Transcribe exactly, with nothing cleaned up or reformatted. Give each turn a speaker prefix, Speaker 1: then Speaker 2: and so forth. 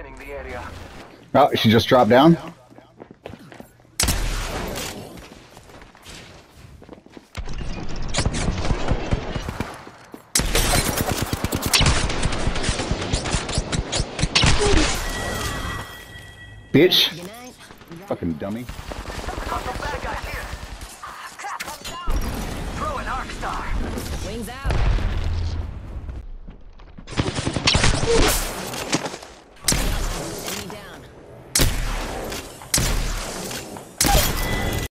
Speaker 1: scanning the area.
Speaker 2: Oh, she just dropped down. Bitch. Fucking dummy.
Speaker 1: Got some bad guys here. Crap, I'm down. Throw an arc star.
Speaker 3: Wings out.